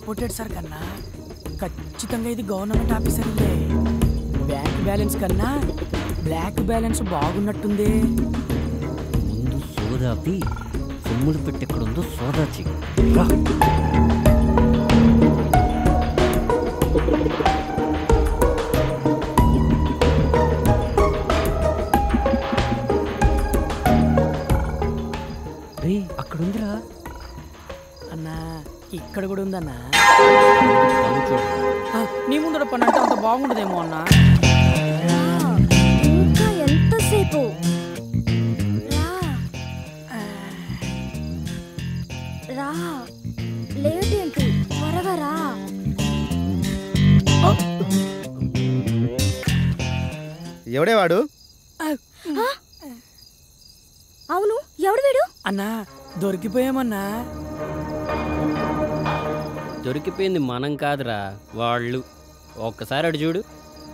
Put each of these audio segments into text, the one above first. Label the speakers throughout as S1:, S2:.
S1: Imported sir కన్నా ఖచ్చితంగా ఇది గవర్నమెంట్ ఆఫీసర్ ఉందే. బ్యాంక్ బ్యాలెన్స్ కన్నా బ్లాక్ బ్యాలెన్స్ బాగున్నట్టుంది.
S2: ముందు సోదాపి సొమ్ములు పెట్టెక్కడుందో సోదా చెయ్యి. అక్కడుందిరా
S1: అన్నా. ఇక్కడ కూడా ఉందన్నా. నీ ముందర పని అంటే అంత బాగుండదేమో అన్నా.
S3: ఇంకా ఎంతసేపు? రా, లేట్ ఏంటి? త్వరగా రా.
S4: ఎవడేవాడు?
S3: అవును, ఎవడు వీడు?
S1: అన్నా దొరికిపోయామన్నా.
S2: దొరికిపోయింది మనం కాదురా, వాళ్ళు. ఒక్కసారి అడు చూడు.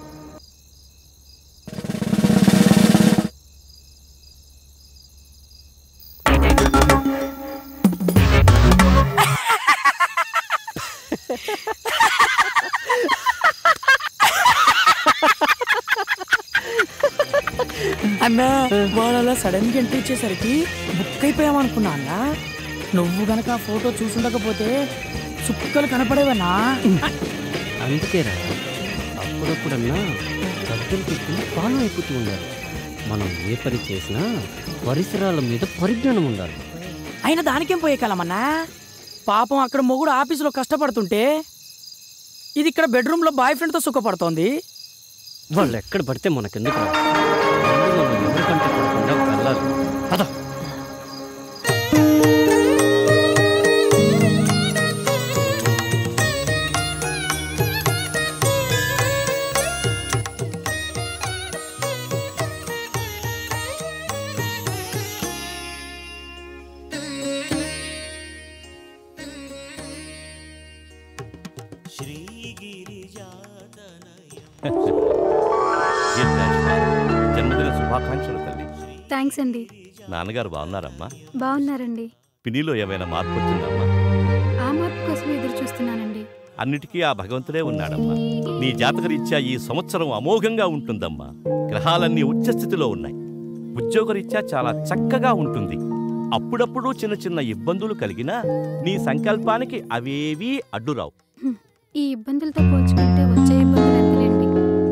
S1: అన్నా వాళ్ళు అలా సడన్ గా ఎంట్రీ ఇచ్చేసరికి బుక్ అయిపోయామనుకున్నా అన్నా. నువ్వు గనక ఆ ఫోటో చూసుండకపోతే చుక్కలు కనపడేవన్నా.
S2: అందుకేరా అప్పుడప్పుడన్నా పెద్దలు పెట్టుకుని ఫాలో అయిపోతూ ఉండాలి. మనం ఏ పని చేసినా పరిసరాల మీద పరిజ్ఞానం ఉండాలి.
S1: అయినా దానికేం పోయే కాలమన్నా. పాపం అక్కడ మొగుడు ఆఫీసులో కష్టపడుతుంటే ఇది ఇక్కడ బెడ్రూమ్లో బాయ్ ఫ్రెండ్తో సుఖపడుతోంది.
S2: వాళ్ళు ఎక్కడ పడితే మనకెందుకు ఎవరికంటే పడకుండా వెళ్ళాలి. పద.
S5: జన్మదిన శుభాకాంక్షలు తల్లి.
S3: థ్యాంక్స్ అండి.
S5: నాన్నగారు బాగున్నారమ్మా?
S3: బాగున్నారండి.
S5: పిన్నిలో ఏమైనా మార్పు వచ్చిందమ్మా?
S3: ఆ మార్పు కోసం ఎదురు చూస్తున్నానండి.
S5: అన్నిటికీ ఆ భగవంతుడే ఉన్నాడమ్మా. నీ జాతకరీత్యా ఈ సంవత్సరం అమోఘంగా ఉంటుందమ్మా. గ్రహాలన్నీ ఉచ్చస్థితిలో ఉన్నాయి. ఉద్యోగరీత్యా చాలా చక్కగా ఉంటుంది. అప్పుడప్పుడు చిన్న చిన్న ఇబ్బందులు కలిగినా నీ సంకల్పానికి అవేవీ అడ్డురావు.
S3: ఈ ఇబ్బందులతో పోల్చుకుంటే వచ్చే ఇబ్బందులు ఎంతలేండి.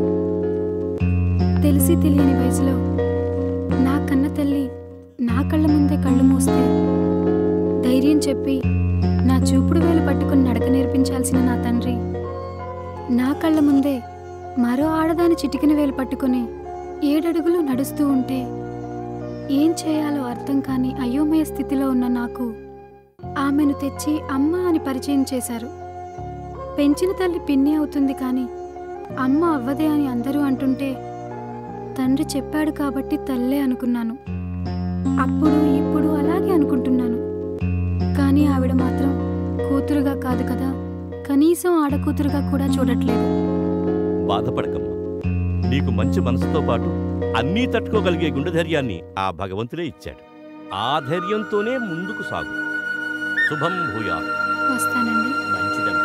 S3: తెలిసి తెలియని వయసులో నా కన్న తల్లి నా కళ్ళ ముందే కళ్ళు మూస్తే ధైర్యం చెప్పి నా చూపుడు వేలు పట్టుకుని నడక నేర్పించాల్సిన నా తండ్రి నా కళ్ళ ముందే మరో ఆడదాని చిటికిన వేలు పట్టుకుని 7 అడుగులు నడుస్తూ ఉంటే ఏం చేయాలో అర్థం కాని అయోమయ స్థితిలో ఉన్న నాకు ఆమెను తెచ్చి అమ్మ అని పరిచయం చేశారు. పెంచిన తల్లి పిన్ని అవుతుంది కానీ అమ్మ అవ్వదే అని అందరూ అంటుంటే తండ్రి చెప్పాడు కాబట్టి తల్లే అనుకున్నాను. అప్పుడు ఇప్పుడు అలాగే అనుకుంటున్నాను. కానీ ఆవిడ మాత్రం కూతురుగా కాదు కదా, కనీసం ఆడకూతురుగా కూడా చూడట్లేదు.
S5: బాధపడకమ్మా. నీకు మంచి మనసుతో పాటు అన్నీ తట్టుకోగలిగే గుండె ధైర్యాన్ని ఆ భగవంతుడే ఇచ్చాడు. ఆ ధైర్యంతోనే ముందుకు సాగు. శుభం భూయాత్.
S3: వస్తానండి.
S5: మంచిదమ్మా.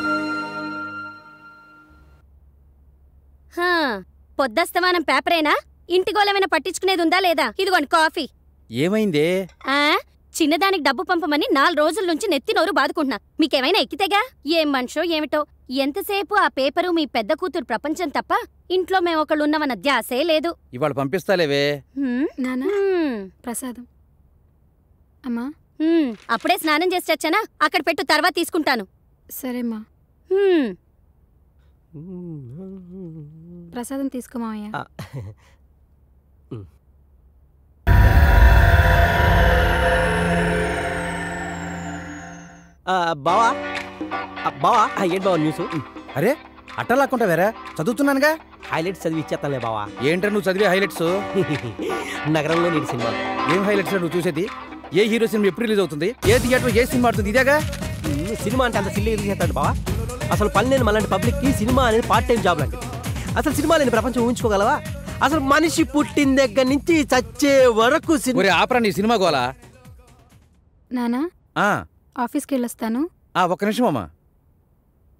S6: పొద్దస్తమానం పేపరేనా? ఇంటి గోళమైనా పట్టించుకునేది ఉందా లేదా? ఇదిగోండి కాఫీ.
S4: ఏమైందే?
S6: చిన్నదానికి డబ్బు పంపమని 4 రోజుల నుంచి నెత్తి నోరు బాదుకుంటున్నా. మీకేమైనా ఎక్కితేగా? ఏం మనిషో ఏమిటో. ఎంతసేపు ఆ పేపరు మీ పెద్ద కూతురు ప్రపంచం తప్ప ఇంట్లో మేమొకళ్ళున్నామన్న ధ్యాసే లేదు.
S4: ఇవాళ పంపిస్తాలేవే.
S3: నానా ప్రసాదం. అమ్మా
S6: అప్పుడే స్నానం చేసి వచ్చానా? అక్కడ పెట్టు, తర్వాత తీసుకుంటాను.
S3: సరేమ్మా. ప్రసాదం తీసుకోమావయ్యా.
S7: బావా బావా ఏంటి బావా న్యూస్?
S4: అరే అట్టలాక్కుంటా వేరా, చదువుతున్నానుగా.
S7: హైలైట్స్ చదివి ఇచ్చేస్తానులే బావా.
S4: ఏంట్రా నువ్వు చదివే హైలైట్స్?
S7: నగరంలో నీటి సినిమా.
S4: ఏం హైలైట్స్ నువ్వు చూసేది? ఏ హీరో సినిమా ఎప్పుడు రిలీజ్ అవుతుంది? ఏ థియేటర్ ఏ సినిమా ఆడుతుంది? ఇదేగా
S7: సినిమా అంటే అంత సిల్లీ రిలీజ్ చేస్తాడు బావా. అసలు పని లేని మళ్ళీ పబ్లిక్కి సినిమా అనేది పార్ట్ టైం జాబ్ లాంటిది. అసలు సినిమా లేని ప్రపంచం ఊహించుకోగలవా? అసలు మనిషి పుట్టిన దగ్గర నుంచి చచ్చే వరకు
S4: ఆపరా నీ సినిమా గోలా.
S3: నానా ఆఫీస్కి వెళ్ళొస్తాను.
S4: ఒక్క నిమిషం అమ్మా.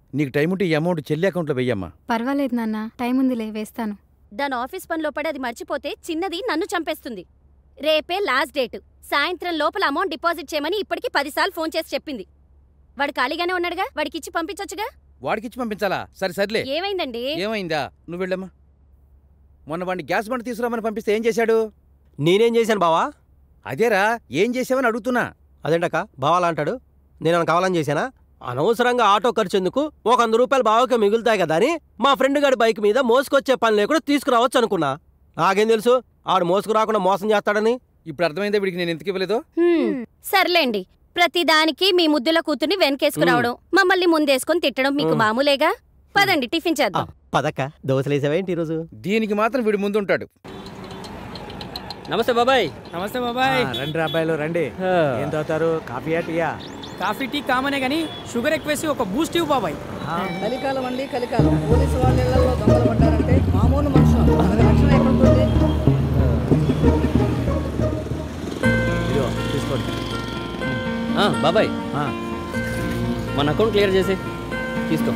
S4: నీకు టైం ఉంటే ఈ అమౌంట్ చెల్లి అకౌంట్లో వెయ్యమ్మా.
S3: పర్వాలేదు నాన్న, టైం ఉందిలే, వేస్తాను.
S6: దాని ఆఫీస్ పనిలో పడి అది మర్చిపోతే చిన్నది నన్ను చంపేస్తుంది. రేపే లాస్ట్ డేట్. సాయంత్రం లోపల అమౌంట్ డిపాజిట్ చేయమని ఇప్పటికి 10 సార్లు ఫోన్ చేసి చెప్పింది. వాడు ఖాళీగానే ఉన్నాడుగా, వాడికిచ్చి పంపించొచ్చుగా.
S4: వాడికిచ్చి పంపించాలా? సర్లే.
S6: ఏమైందండి?
S4: ఏమైందా? నువ్వు వెళ్ళమ్మా. మొన్న వాడిని గ్యాస్ బండ తీసుకురామని పంపిస్తే ఏం చేశాడు?
S7: నేనేం చేశాను బావా?
S4: అదేరా, ఏం చేసావని అడుగుతున్నా.
S7: అదేంటక్క బావాలా అంటాడు? నేను కావాలని చేశానా? అనవసరంగా ఆటో ఖర్చు ఎందుకు, ఒక 100 రూపాయలు బావకే మిగులుతాయి కదా అని మా ఫ్రెండ్ గారి బైక్ మీద మోసుకొచ్చే పని లేకుండా తీసుకురావచ్చు అనుకున్నా. నాకేం తెలుసు ఆడు మోసుకురాకుండా మోసం చేస్తాడని.
S4: ఇప్పుడు అర్థమైందా వీడికి నేను ఎందుకు ఇవ్వలేదో?
S6: సర్లేండి, ప్రతిదానికి మీ ముద్దుల కూతుర్ని వెనకేసుకురావడం, మమ్మల్ని ముందేసుకొని తిట్టడం మీకు మామూలేగా. పదండి టిఫిన్ చేద్దాం.
S7: పదక్క, దోశలేసావేంటి ఈరోజు?
S4: దీనికి మాత్రం వీడు ముందుంటాడు.
S2: నమస్తే బాబాయ్.
S1: నమస్తే బాబాయ్.
S8: రండి అబ్బాయిలు రండి. ఏం తాగుతారు, కాఫీయా టీయా?
S1: కాఫీ టీ కామనే గానీ షుగర్ ఎక్కువేసి ఒక బూస్ట్ ఇవ్వు బాబాయ్.
S9: కలికాలం అండి, కలికాలం. పోలీసు వాళ్ళ ఇళ్లలో దొంగలు పడ్డారంటే మామూలు మనుషులు రక్షణ ఎక్కడుంటుంది?
S8: తీసుకోండి.
S2: బాబాయ్, మన అకౌంట్ క్లియర్ చేసి తీసుకో.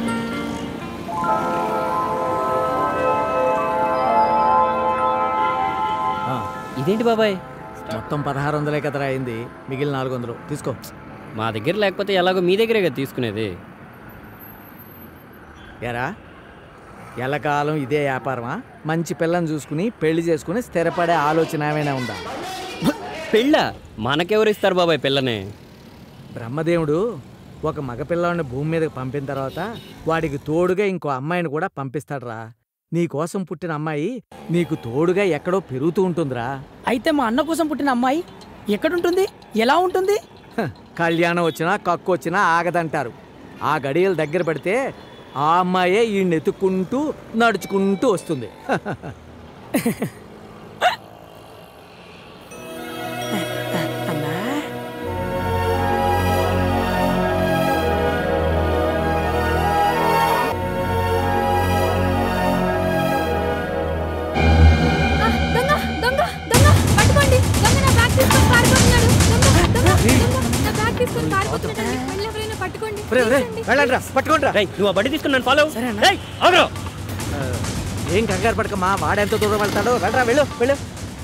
S2: ఇదేంటి బాబాయ్?
S8: మొత్తం 1600 కదరా అయింది, మిగిలిన 400 తీసుకో.
S2: మా దగ్గర లేకపోతే ఎలాగో మీ దగ్గరే కదా తీసుకునేది.
S8: ఎరా ఎల్లకాలం ఇదే వ్యాపారమా? మంచి పిల్లని చూసుకుని పెళ్లి చేసుకుని స్థిరపడే ఆలోచన ఏమైనా ఉందా?
S2: పెళ్ళ మనకెవరు ఇస్తారు బాబాయ్ పిల్లని?
S8: బ్రహ్మదేవుడు ఒక మగపిల్లాడిని భూమి మీదకి పంపిన తర్వాత వాడికి తోడుగా ఇంకో అమ్మాయిని కూడా పంపిస్తాడురా. నీకోసం పుట్టిన అమ్మాయి నీకు తోడుగా ఎక్కడో పెరుగుతూ ఉంటుందిరా.
S1: అయితే మా అన్న కోసం పుట్టిన అమ్మాయి ఎక్కడుంటుంది, ఎలా ఉంటుంది?
S8: కళ్యాణం వచ్చినా కక్కు వచ్చినా ఆగదంటారు. ఆ గడియలు దగ్గర పడితే ఆ అమ్మాయే ఈయన్ని ఎత్తుక్కుంటూ నడుచుకుంటూ వస్తుంది.
S1: అన్నా
S3: దొంగ దొంగ దొంగ పట్టుకోండి. దొంగ నా బ్యాగ్ తీసుకొని పారిపోతున్నాడు. దొంగ నా బ్యాగ్ తీసుకొని పారిపోతున్నాడు. మళ్ళీ ఎవరైనా పట్టుకోండి.
S8: వెళ్ళండి రా, పట్టుకోండి రా.
S2: నువ్వు ఆ బండి తీసుకుని నన్ను ఫాలో. ఆగు.
S8: ఏం కంగారు పడకమ్మా, వాడెంత దూరం వెళ్తాడో. వెళ్ళరా, వెళ్ళు వెళ్ళు.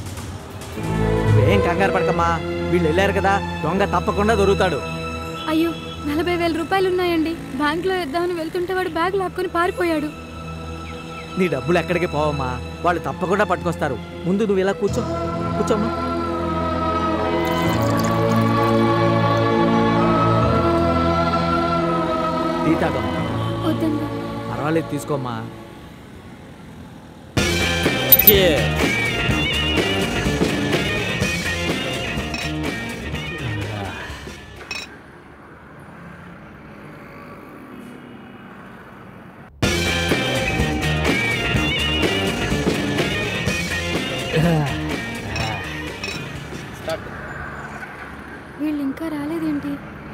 S8: ఏం కంగారు పడకమ్మా, వీళ్ళు వెళ్ళారు కదా, దొంగ తప్పకుండా దొరుకుతాడు.
S3: అయ్యో, 40,000 రూపాయలు ఉన్నాయండి. బ్యాంకులో వేద్దామని వెళ్తుంటే వాడు బ్యాగ్ లాక్కొని పారిపోయాడు.
S8: నీ డబ్బులు ఎక్కడికి పోవమ్మా, వాళ్ళు తప్పకుండా పట్టుకొస్తారు. ముందు నువ్వు ఇలా కూర్చో, కూర్చోమ్మా. టీ తాగమ్మా.
S3: వద్దండి.
S8: పర్వాలేదు, తీసుకోమ్మా.
S3: వీళ్ళు ఇంకా రాలేదేంటి?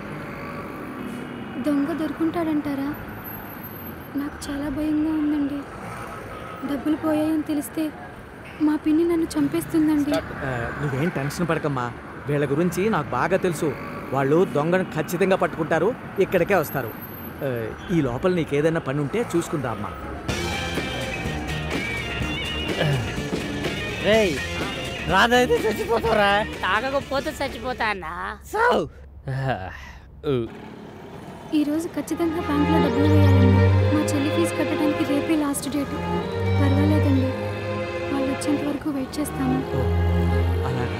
S3: దొంగ దొరుకుంటాడంటారా? నాకు చాలా భయంగా ఉందండి. డబ్బులు పోయాయని తెలిస్తే మా పిన్ని నన్ను చంపేస్తుందండి.
S8: నువ్వేం టెన్షన్ పడకమ్మా, వీళ్ళ గురించి నాకు బాగా తెలుసు. వాళ్ళు దొంగను ఖచ్చితంగా పట్టుకుంటారు, ఇక్కడికే వస్తారు. ఈ లోపల నీకేదైనా పని ఉంటే చూసుకుందా అమ్మా.
S1: రాదైతే చచ్చిపోతారా?
S10: తాగకపోతే చచ్చిపోతా అన్నా.
S3: ఈరోజు ఖచ్చితంగా బ్యాంకులో డబ్బులు వేయాలండి. మా చెల్లి ఫీజు కట్టడానికి రేపే లాస్ట్ డేట్. పర్వాలేదండి, వాళ్ళు వచ్చేంత వరకు వెయిట్ చేస్తాము.
S8: అలాగా.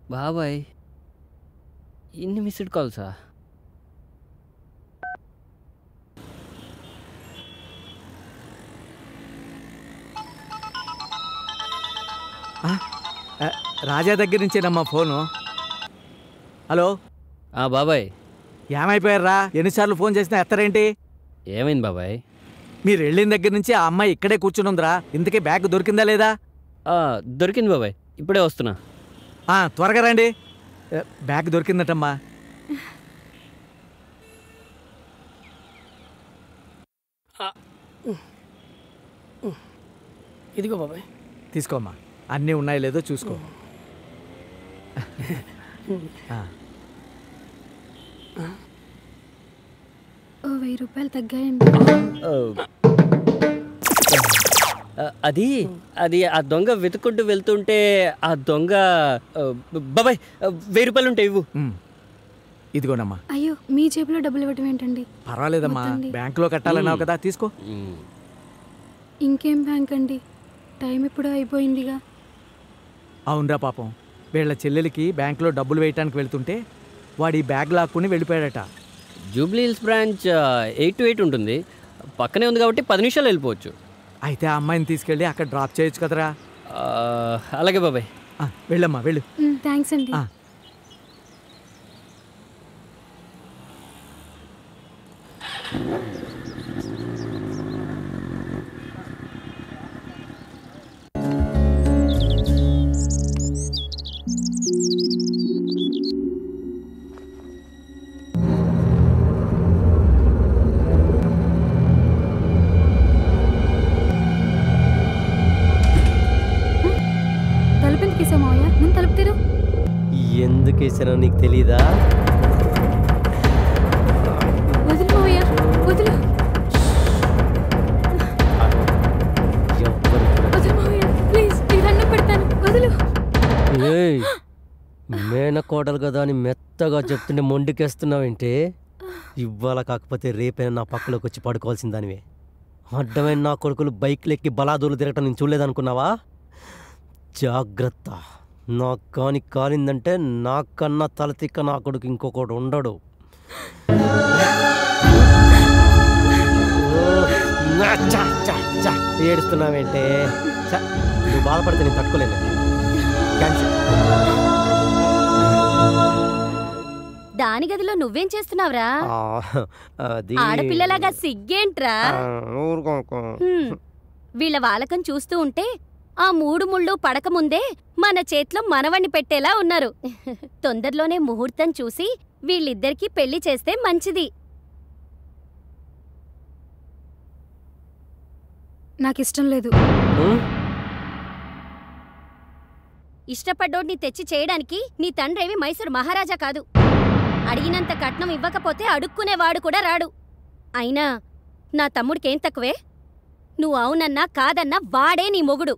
S2: బాబాయ్ ఇన్ని మిస్డ్ కాల్సా?
S8: రాజా దగ్గర నుంచేనమ్మా ఫోను. హలో
S2: బాబాయ్,
S8: ఏమైపోయారా? ఎన్నిసార్లు ఫోన్ చేసినా ఎత్తరేంటి?
S2: ఏమైంది బాబాయ్?
S8: మీరు వెళ్ళిన దగ్గర నుంచి ఆ అమ్మాయి ఇక్కడే కూర్చునుందిరా. ఇంతకీ బ్యాగ్ దొరికిందా లేదా?
S2: దొరికింది బాబాయ్, ఇప్పుడే వస్తున్నా.
S8: త్వరగా రండి. బ్యాగ్ దొరికిందటమ్మా.
S1: ఇదిగో బాబాయ్,
S8: తీసుకోమ్మా. అన్నీ ఉన్నాయో లేదో చూసుకో.
S3: ఓ 1000 రూపాయలు తగ్గాయండి.
S2: అది అది ఆ దొంగ వెతుకుంటూ వెళ్తుంటే ఆ దొంగ బాబాయ్ 1000 రూపాయలు ఉంటాయి, ఇవ్వు.
S8: ఇదిగోనమ్మా.
S3: అయ్యో, మీ జేబులో డబ్బులు ఇవ్వటం ఏంటండి?
S8: పర్వాలేదమ్మా, బ్యాంకులో కట్టాలన్నావు కదా, తీసుకో.
S3: ఇంకేం బ్యాంక్ అండి, టైం ఇప్పుడు అయిపోయిందిగా.
S8: అవునరా పాపం, వీళ్ళ చెల్లెలికి బ్యాంకులో డబ్బులు వేయటానికి వెళ్తుంటే వాడి బ్యాగ్ లాక్కుని వెళ్ళిపోయాడట.
S2: జూబ్లీ హిల్స్ బ్రాంచ్ 8 to 8 ఉంటుంది, పక్కనే ఉంది కాబట్టి 10 నిమిషాలు వెళ్ళిపోవచ్చు.
S8: అయితే ఆ అమ్మాయిని తీసుకెళ్ళి అక్కడ డ్రాప్ చేయొచ్చు కదరా.
S2: అలాగే బాబాయ్,
S8: వెళ్ళమ్మా, వెళ్ళు.
S3: థ్యాంక్స్ అండి.
S7: ఎందుకు వేసానో నీకు తెలీదా? మేనకోడలు కదా అని మెత్తగా చెప్తుంటే మొండికేస్తున్నావేంటి? ఇవాళ కాకపోతే రేపైనా నా పక్కలోకి వచ్చి పడుకోవాల్సిన దానివే. అడ్డమైన నా కొడుకులు బైక్లు ఎక్కి బలాదూరు తిరగటం నేను చూడలేదనుకున్నావా? జాగ్రత్త, నా కాని కాలిందంటే నాకన్నా తలతిక్క నా కొడుకు ఇంకొకడు ఉండడు. ఏడుస్తున్నావేంటే? నువ్వు బాధపడితే నేను తట్టుకోలేను.
S6: దాని గదిలో నువ్వేం చేస్తున్నావురా? ఆడపిల్లలాగా సిగ్గేంట్రా? వీళ్ళ వాలకం చూస్తూ ఉంటే ఆ 3 ముళ్ళు పడకముందే మన చేతిలో మనవణ్ణి పెట్టేలా ఉన్నారు. తొందరలోనే ముహూర్తం చూసి వీళ్ళిద్దరికీ పెళ్లి చేస్తే మంచిది.
S3: నాకిష్టం లేదు.
S6: ఇష్టపడ్డోడిని తెచ్చి చేయడానికి నీ తండ్రేవి మైసూరు మహారాజా కాదు. అడిగినంత కట్నం ఇవ్వకపోతే అడుక్కునేవాడు కూడా రాడు. అయినా నా తమ్ముడికేం తక్కువే? నువ్వు అవునన్నా కాదన్నా వాడే నీ మొగుడు.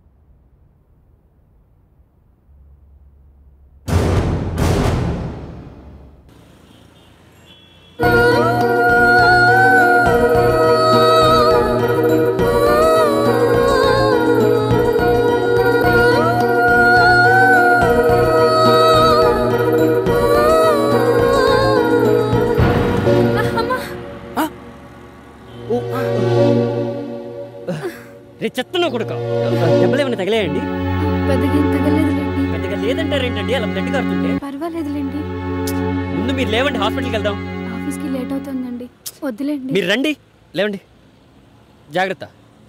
S2: చెత్తను కొడుకు, దెబ్బలేమన్నా తగిలేయండి? పెద్దగా లేదంటారేంటండి అలా బ్లడ్ కారుతుంటే?
S3: పర్వాలేదులేండి.
S2: ముందు మీరు లేవండి, హాస్పిటల్కి వెళ్దాం.
S3: ఆఫీస్కి లేట్ అవుతుందండి. వద్దులేండి.
S2: మీరు రండి, లేవండి. జాగ్రత్త.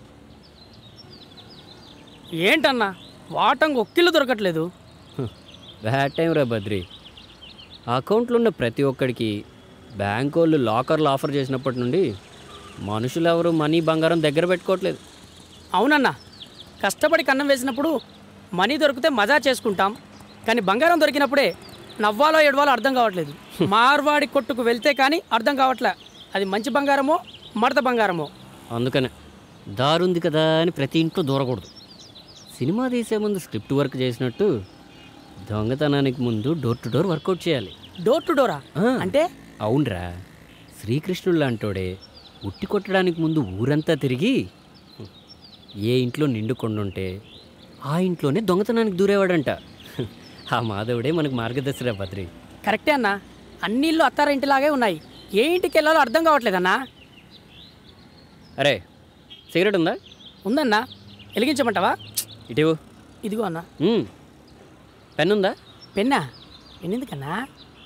S1: ఏంటన్నా వాటంగా ఒక్కిళ్ళు దొరకట్లేదు?
S2: బ్యాడ్ టైం రా బద్రి. అకౌంట్లో ఉన్న ప్రతి ఒక్కడికి బ్యాంక్ వాళ్ళు లాకర్లు ఆఫర్ చేసినప్పటి నుండి మనుషులు ఎవరు మనీ బంగారం దగ్గర పెట్టుకోవట్లేదు.
S1: అవునన్నా, కష్టపడి కన్నం వేసినప్పుడు మనీ దొరికితే మజా చేసుకుంటాం, కానీ బంగారం దొరికినప్పుడే నవ్వాలో ఎడవాలో అర్థం కావట్లేదు. మార్వాడి కొట్టుకు వెళ్తే కానీ అర్థం కావట్లే అది మంచి బంగారమో మడత బంగారమో.
S2: అందుకనే దారుంది కదా అని ప్రతి ఇంట్లో దూరకూడదు. సినిమా తీసే ముందు స్క్రిప్ట్ వర్క్ చేసినట్టు దొంగతనానికి ముందు డోర్ టు డోర్ వర్కౌట్ చేయాలి.
S1: డోర్ టు డోరా అంటే?
S2: అవునరా, శ్రీకృష్ణుడు లాంటోడే ఉట్టి కొట్టడానికి ముందు ఊరంతా తిరిగి ఏ ఇంట్లో నిండు కొండుంటే ఆ ఇంట్లోనే దొంగతనానికి దూరేవాడంట. ఆ మాధవుడే మనకు మార్గదర్శిరా బద్రి.
S1: కరెక్టే అన్నా, అన్ని ఇల్లు అత్తారింటిలాగే ఉన్నాయి. ఏ ఇంటికి వెళ్ళాలో అర్థం కావట్లేదన్నా.
S2: అరే సిగరెట్ ఉందా?
S1: ఉందన్నా, వెలిగించమంటావా?
S2: ఇటీవు.
S1: ఇదిగో అన్నా.
S2: పెన్ ఉందా?
S1: పెన్నా? పెన్ ఎందుకన్నా?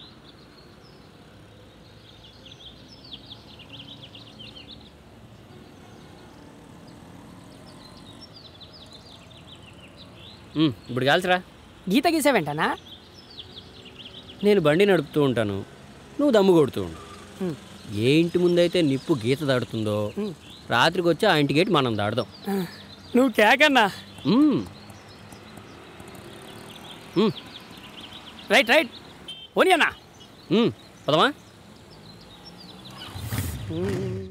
S2: ఇప్పుడు కాల్చరా.
S1: గీత గీసావేంటనా?
S2: నేను బండి నడుపుతూ ఉంటాను, నువ్వు దమ్ము కొడుతూ ఉండు. ఏ ఇంటి ముందైతే నిప్పు గీత దాడుతుందో రాత్రికి వచ్చి ఆ ఇంటి గేట్ మనం దాడదాం.
S1: నువ్వు కేకన్నా. రైట్ రైట్ పోనీ అన్నా.
S2: పదమా.